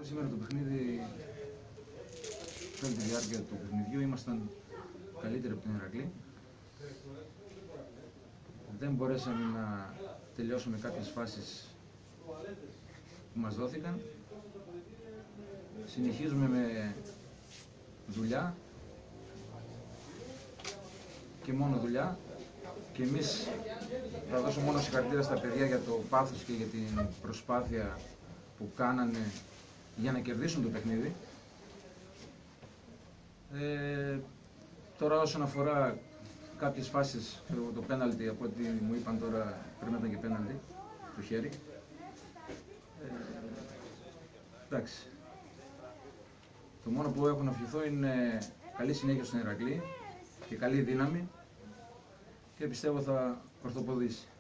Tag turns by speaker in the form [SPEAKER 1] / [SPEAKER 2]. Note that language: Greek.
[SPEAKER 1] σήμερα το παιχνίδι, σε όλη τη διάρκεια του παιχνιδιού, ήμασταν καλύτεροι από τον Ηρακλή. Δεν μπορέσαμε να τελειώσουμε κάποιες φάσεις που μας δόθηκαν. Συνεχίζουμε με δουλειά και μόνο δουλειά, και εμείς θα δώσω μόνο συγχαρητήρια στα παιδιά για το πάθος και για την προσπάθεια που κάνανε για να κερδίσουν το παιχνίδι. Τώρα όσον αφορά κάποιες φάσεις, το πέναλτι, από ό,τι μου είπαν τώρα πρέπει να ήταν και πέναλτι το χέρι. Εντάξει. Το μόνο που έχω να ευχηθώ είναι καλή συνέχεια στον Ηρακλή και καλή δύναμη, και πιστεύω θα ορθοποδήσει.